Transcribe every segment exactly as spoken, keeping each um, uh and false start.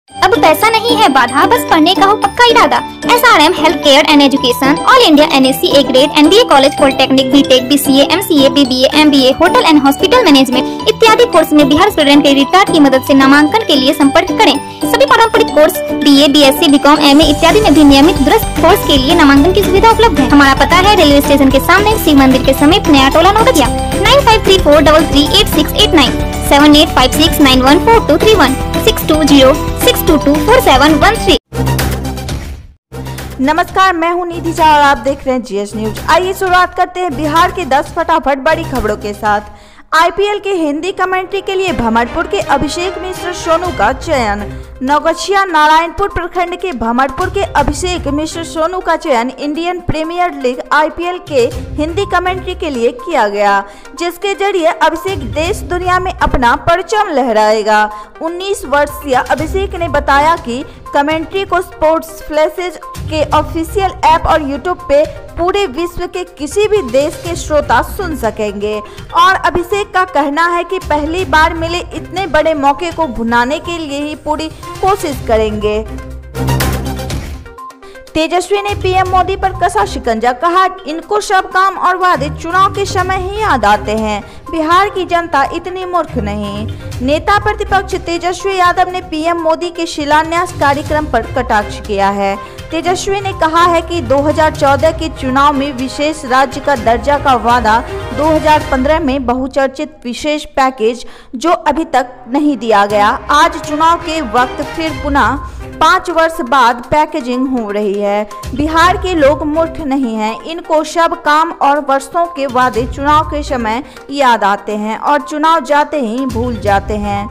अब पैसा नहीं है बाधा, बस पढ़ने का हो पक्का इरादा। S R M health care and education, all India N S C A grade, N B A college, polytechnic, B tech, B C A, M C A, B B A, M B A, hotel and hospital management इत्यादि course में Bihar student credit card की मदद से नामांकन के लिए संपर्क करें। सभी पारंपरिक course B A, B S C, B com, M A इत्यादि में भी नियमित दुरुस्त कोर्स के लिए नामांकन की सुविधा उपलब्ध है। हमारा पता है रेलवे स्टेशन के सामने, शिव मंदिर के समीप, नया टोला, Naugachhia. Nine five three four double three eight six eight nine, seven eight five six nine one four two three one, six two zero six two two four seven one three. नमस्कार, मैं हूं निधि झा और आप देख रहे हैं जी एस न्यूज। आइए शुरुआत करते हैं बिहार के दस फटाफट बड़ी खबरों के साथ। आई पी एल के हिंदी कमेंट्री के लिए भमरपुर के अभिषेक मिश्र सोनू का चयन। नौगछिया नारायणपुर प्रखंड के भमरपुर के अभिषेक मिश्र सोनू का चयन Indian premier league I P L के हिंदी कमेंट्री के लिए किया गया, जिसके जरिए अभिषेक देश दुनिया में अपना परचम लहराएगा। उन्नीस वर्षीय अभिषेक ने बताया कि कमेंट्री को स्पोर्ट्स फ्लैशेज के ऑफिशियल ऐप और यूट्यूब पे पूरे विश्व के किसी भी देश के श्रोता सुन सकेंगे और अभिषेक का कहना है कि पहली बार मिले इतने बड़े मौके को भुनाने के लिए ही पूरी कोशिश करेंगे। तेजस्वी ने पी एम मोदी पर कसा शिकंजा, कहा इनको सब काम और वादे चुनाव के समय ही याद आते हैं, बिहार की जनता इतनी मूर्ख नहीं। नेता प्रतिपक्ष तेजस्वी यादव ने पी एम मोदी के शिलान्यास कार्यक्रम पर कटाक्ष किया है। तेजस्वी ने कहा है कि दो हज़ार चौदह के चुनाव में विशेष राज्य का दर्जा का वादा, दो हज़ार पंद्रह में बहुचर्चित विशेष पैकेज जो अभी तक नहीं दिया गया, आज चुनाव के वक्त फिर पुनः पाँच वर्ष बाद पैकेजिंग हो रही है। बिहार के लोग मूर्ख नहीं हैं, इनको सब काम और वर्षों के वादे चुनाव के समय याद आते हैं और चुनाव जाते ही भूल जाते हैं।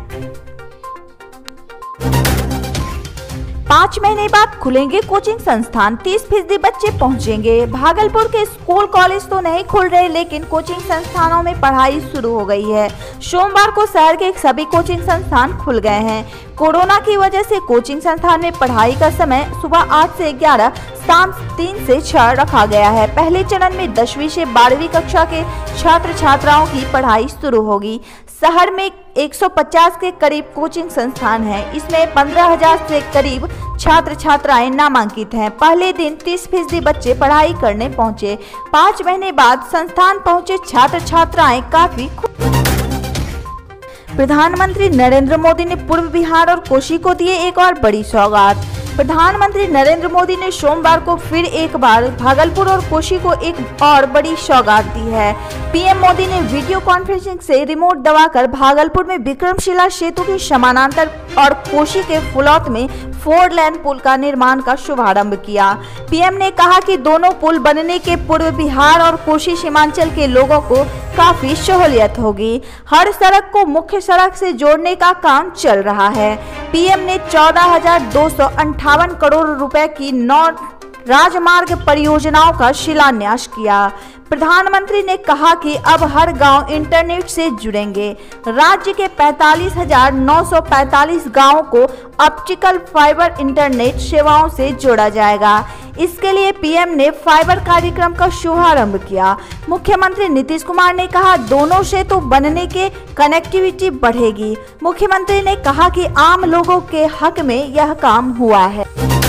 पाँच महीने बाद खुलेंगे कोचिंग संस्थान, तीस फीसदी बच्चे पहुंचेंगे। भागलपुर के स्कूल कॉलेज तो नहीं खुल रहे, लेकिन कोचिंग संस्थानों में पढ़ाई शुरू हो गई है। सोमवार को शहर के सभी कोचिंग संस्थान खुल गए हैं। कोरोना की वजह से कोचिंग संस्थान में पढ़ाई का समय सुबह आठ से ग्यारह, शाम तीन से छह रखा गया है। पहले चरण में दसवीं से बारहवीं कक्षा के छात्र छात्राओं की पढ़ाई शुरू होगी। शहर में एक सौ पचास के करीब कोचिंग संस्थान हैं। इसमें पंद्रह हज़ार से करीब छात्र छात्राएं नामांकित हैं। पहले दिन तीस फीसदी बच्चे पढ़ाई करने पहुंचे। पाँच महीने बाद संस्थान पहुंचे छात्र छात्राएं काफी खुश। प्रधानमंत्री नरेंद्र मोदी ने पूर्व बिहार और कोशी को दिए एक और बड़ी सौगात। प्रधानमंत्री नरेंद्र मोदी ने सोमवार को फिर एक बार भागलपुर और कोशी को एक और बड़ी सौगात दी है। पी एम मोदी ने वीडियो कॉन्फ्रेंसिंग से रिमोट दबाकर भागलपुर में विक्रमशिला सेतु के समानांतर और कोशी के फुलौत में फोर लेन पुल का निर्माण का शुभारंभ किया। पी एम ने कहा कि दोनों पुल बनने के पूर्व बिहार और कोशी सीमांचल के लोगों को काफी सहूलियत होगी। हर सड़क को मुख्य सड़क से जोड़ने का काम चल रहा है। पी एम ने चौदह हजार दो सौ अंठावन करोड़ रुपए की नौ राजमार्ग परियोजनाओं का शिलान्यास किया। प्रधानमंत्री ने कहा कि अब हर गांव इंटरनेट से जुड़ेंगे। राज्य के पैंतालीस हजार नौ सौ पैंतालीस गाँवों को ऑप्टिकल फाइबर इंटरनेट सेवाओं से जोड़ा जाएगा। इसके लिए पी एम ने फाइबर कार्यक्रम का शुभारंभ किया। मुख्यमंत्री नीतीश कुमार ने कहा दोनों सेतु बनने के कनेक्टिविटी बढ़ेगी। मुख्यमंत्री ने कहा कि आम लोगों के हक में यह काम हुआ है।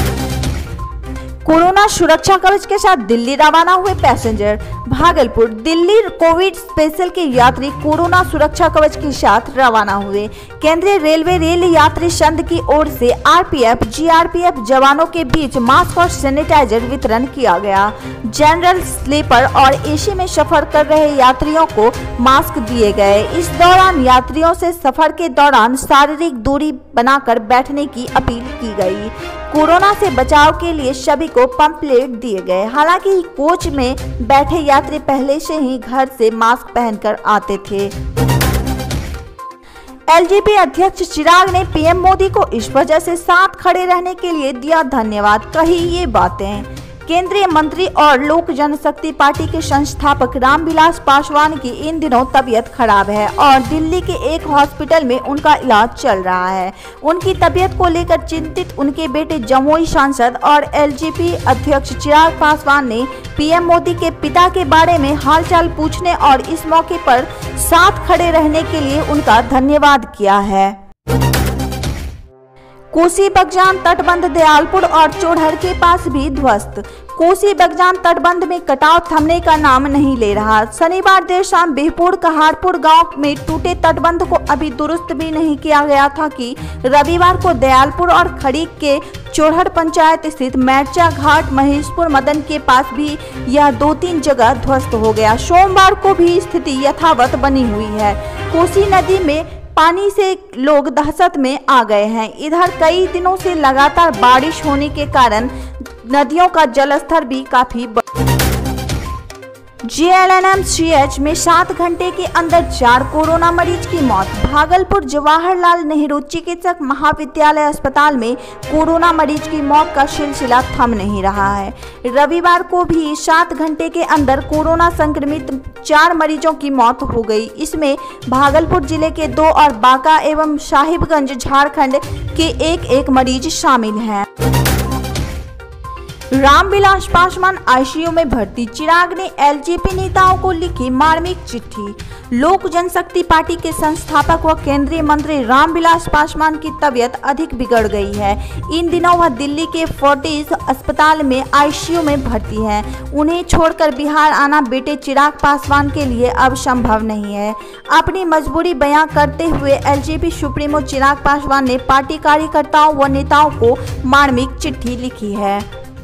कोरोना सुरक्षा कवच के साथ दिल्ली रवाना हुए passenger. Bhagalpur Delhi covid special के यात्री कोरोना सुरक्षा कवच के साथ रवाना हुए। केंद्रीय रेलवे रेल यात्री संघ की ओर से R P F, G R P F जवानों के बीच मास्क और सैनिटाइजर वितरण किया गया। जनरल, स्लीपर और ए सी में सफर कर रहे यात्रियों को मास्क दिए गए। इस दौरान यात्रियों से सफर के दौरान शारीरिक दूरी बनाकर बैठने की अपील की गई। कोरोना से बचाव के लिए सभी को पंपलेट दिए गए। हालांकि कोच में बैठे यात्री पहले से ही घर से मास्क पहनकर आते थे। एल जे पी अध्यक्ष चिराग ने पी एम मोदी को इस वजह से साथ खड़े रहने के लिए दिया धन्यवाद, कही ये बातें। केंद्रीय मंत्री और लोक जनशक्ति पार्टी के संस्थापक रामविलास पासवान की इन दिनों तबीयत खराब है और दिल्ली के एक हॉस्पिटल में उनका इलाज चल रहा है। उनकी तबीयत को लेकर चिंतित उनके बेटे जमुई सांसद और एल जे पी अध्यक्ष चिराग पासवान ने पी एम मोदी के पिता के बारे में हालचाल पूछने और इस मौके पर साथ खड़े रहने के लिए उनका धन्यवाद किया है। कोसी बगजान तटबंध दयालपुर और चोड़हर के पास भी ध्वस्त। कोसी बगजान तटबंध में कटाव थमने का नाम नहीं ले रहा। शनिवार देर शाम बिहपुर कहारपुर गांव में टूटे तटबंध को अभी दुरुस्त भी नहीं किया गया था कि रविवार को दयालपुर और खड़ीक के चोड़हर पंचायत स्थित मैरचा घाट महेशपुर मदन के पास भी यह दो तीन जगह ध्वस्त हो गया। सोमवार को भी स्थिति यथावत बनी हुई है। कोसी नदी में पानी से लोग दहशत में आ गए हैं। इधर कई दिनों से लगातार बारिश होने के कारण नदियों का जलस्तर भी काफी बढ़ J L N M C H में सात घंटे के अंदर चार कोरोना मरीज की मौत। भागलपुर जवाहरलाल नेहरू चिकित्सक महाविद्यालय अस्पताल में कोरोना मरीज की मौत का सिलसिला थम नहीं रहा है। रविवार को भी सात घंटे के अंदर कोरोना संक्रमित चार मरीजों की मौत हो गई। इसमें भागलपुर जिले के दो और बांका एवं साहिबगंज झारखंड के एक एक मरीज शामिल हैं। Ramvilas Paswan I C U में भर्ती। चिराग ने एल जे पी नेताओं को लिखी मार्मिक चिट्ठी। लोक जनशक्ति पार्टी के संस्थापक व केंद्रीय मंत्री रामविलास पासवान की तबीयत अधिक बिगड़ गई है। इन दिनों वह दिल्ली के फोर्टिस अस्पताल में आई सी यू में भर्ती हैं। उन्हें छोड़कर बिहार आना बेटे चिराग पासवान के लिए अब संभव नहीं है। अपनी मजबूरी बयां करते हुए L J P supremo Chirag Paswan ने पार्टी कार्यकर्ताओं व नेताओं को मार्मिक चिट्ठी लिखी है।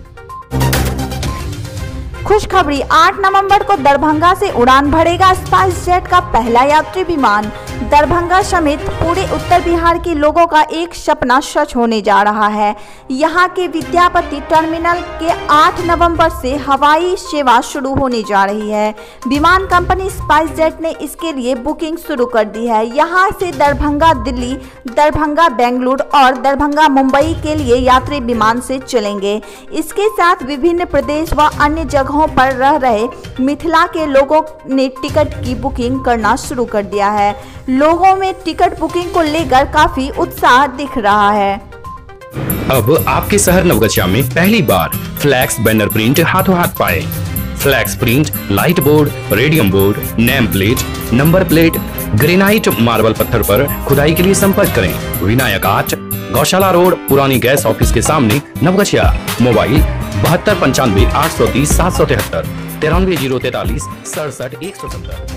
खुशखबरी, आठ नवंबर को दरभंगा से उड़ान भरेगा स्पाइस जेट का पहला यात्री विमान। दरभंगा समेत पूरे उत्तर बिहार के लोगों का एक सपना सच होने जा रहा है। यहां के विद्यापति टर्मिनल के आठ नवंबर से हवाई सेवा शुरू होने जा रही है। विमान कंपनी स्पाइस जेट ने इसके लिए बुकिंग शुरू कर दी है। यहां से दरभंगा दिल्ली, दरभंगा बेंगलुरु और दरभंगा मुंबई के लिए यात्री विमान से चलेंगे। इसके साथ विभिन्न प्रदेश व अन्य जगहों पर रह रहे मिथिला के लोगों ने टिकट की बुकिंग करना शुरू कर दिया है। लोगों में टिकट बुकिंग को लेकर काफी उत्साह दिख रहा है। अब आपके शहर नवगछिया में पहली बार फ्लैक्स बैनर प्रिंट हाथों हाथ पाए। Flex print, light board, radium board, name plate, number plate, granite marble पत्थर पर खुदाई के लिए संपर्क करें। विनायक आर्ट, गौशाला रोड, पुरानी गैस ऑफिस के सामने, नवगछिया। मोबाइल बहत्तर पंचानवे आठ सौ तीस सात सौ तिहत्तर, तिरानवे जीरो तैतालीस सड़सठ एक सौ सत्तर।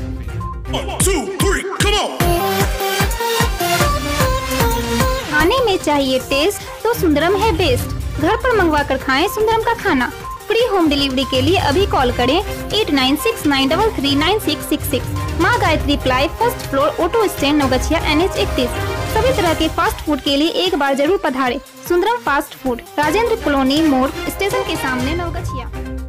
खाने में चाहिए टेस्ट तो सुंदरम है बेस्ट। घर पर मंगवा कर खाएं सुंदरम का खाना। फ्री होम डिलीवरी के लिए अभी कॉल करें eight nine six nine three three nine six six six. माँ Gayatri ply, first floor, auto stand, Naugachia, N H इकतीस। सभी तरह के फास्ट फूड के लिए एक बार जरूर पधारें। Sundaram fast food, Rajendra colony मोड़, स्टेशन के सामने, नवगछिया।